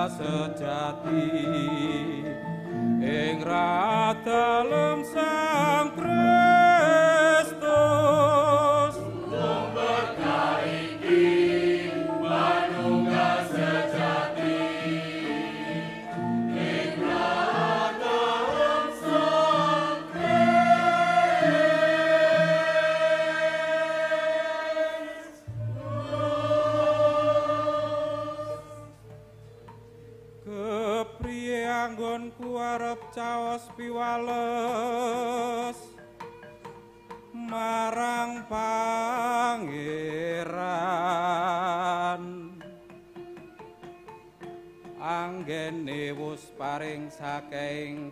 sejati ing radalem Sang Kristus berkah iki manunggal sejati ing radalem Sang Kristus. Kepriye anggonku arep caos piwales marang Pangeran anggene wus paring saking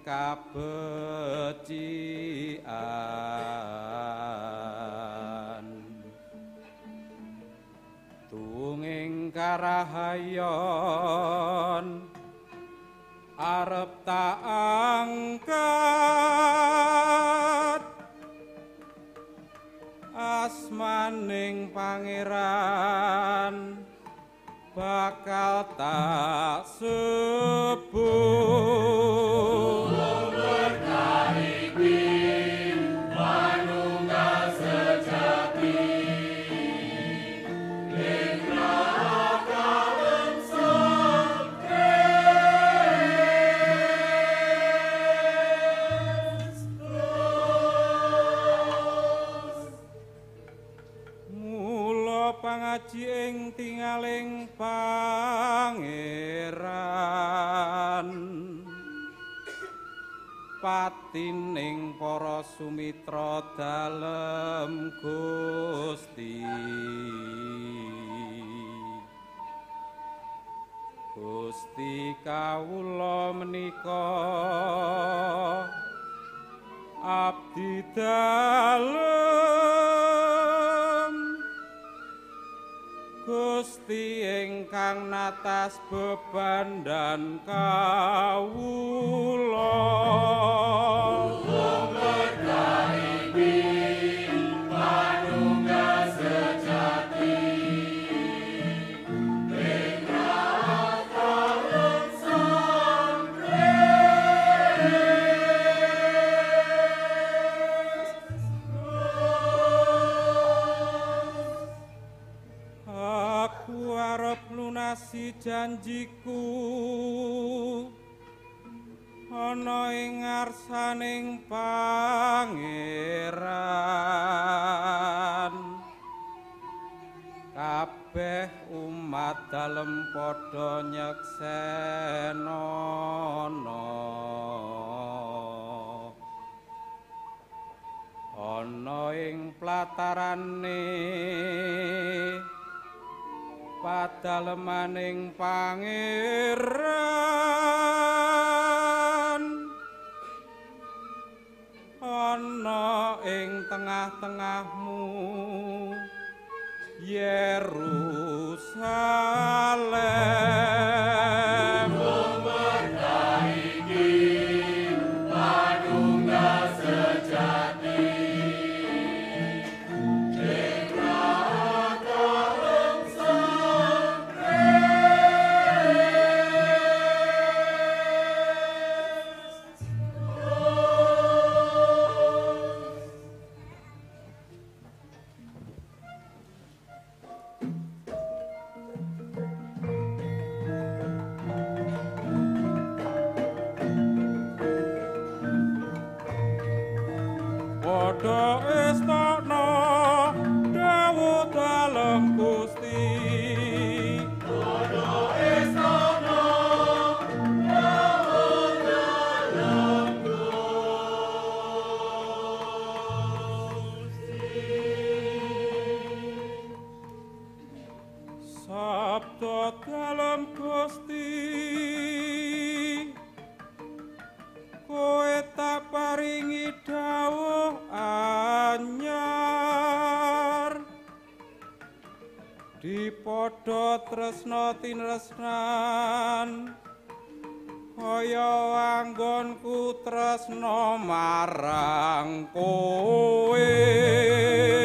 kabecikan tunging karahayon arep tak angkat asmaning Pangeran bakal tak sebut berkah iki manunggal sejati ing radalem Sang Kristus. Mula pangaji ing tingaling Pangeran patining para sumitra dalem Gusti Gusti kawula menika abdi dalem Gusti ingkang natas beban dan kawula berkah iki manunggal sejati ing radalem Sang Aku arep lunasi janjiku ana ing ngarsaning Pangeran kabeh umat dalem padha nyeksenana ana ing platarane padalemaning Pangeran ana ing tengah-tengahmu Yerusalem berkah iki manunggal sejati ing radalem Sang padha istana dawuh dalem Gusti padha istana dawuh dalem Gusti sabda dalem Gusti kowe tak paringi dawuh anyar dipadha tresna tinresnan kaya anggonku tresna marang kowe